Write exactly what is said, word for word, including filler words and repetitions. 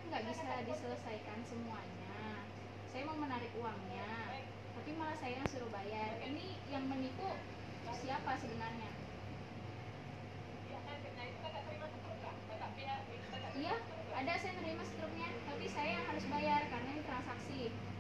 nggak bisa diselesaikan semuanya. Saya mau menarik uangnya, tapi malah saya yang suruh bayar. Ini yang menipu siapa sebenarnya? Iya, ada saya menerima struknya, tapi saya yang harus bayar karena ini transaksi.